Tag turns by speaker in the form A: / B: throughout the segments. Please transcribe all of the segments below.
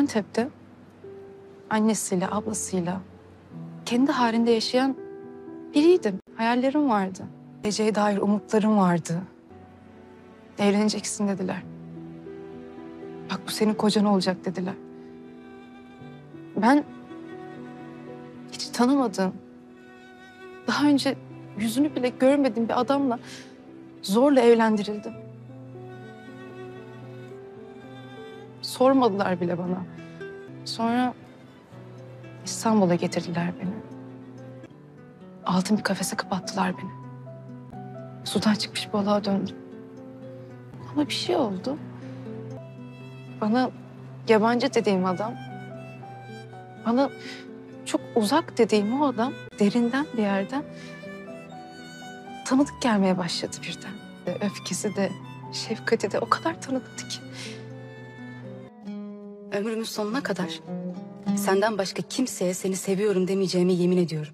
A: Antep'te annesiyle, ablasıyla kendi halinde yaşayan biriydim. Hayallerim vardı. Geleceğe dair umutlarım vardı. Evleneceksin dediler. Bak bu senin kocan olacak dediler. Ben hiç tanımadığım, daha önce yüzünü bile görmediğim bir adamla zorla evlendirildim. Sormadılar bile bana. Sonra İstanbul'a getirdiler beni. Altın bir kafese kapattılar beni. Sudan çıkmış balığa döndüm. Ama bir şey oldu. Bana yabancı dediğim adam, bana çok uzak dediğim o adam derinden bir yerden tanıdık gelmeye başladı birden. Öfkesi de, şefkati de o kadar tanıdıktı ki.
B: Ömrümün sonuna kadar senden başka kimseye seni seviyorum demeyeceğime yemin ediyorum.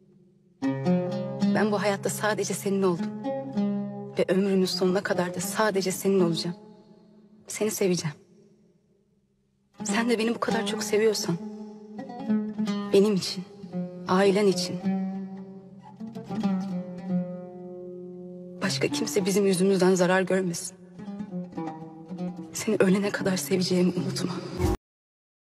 B: Ben bu hayatta sadece senin oldum. Ve ömrümün sonuna kadar da sadece senin olacağım. Seni seveceğim. Sen de beni bu kadar çok seviyorsan, benim için, ailen için, başka kimse bizim yüzümüzden zarar görmesin. Seni ölene kadar seveceğimi unutma.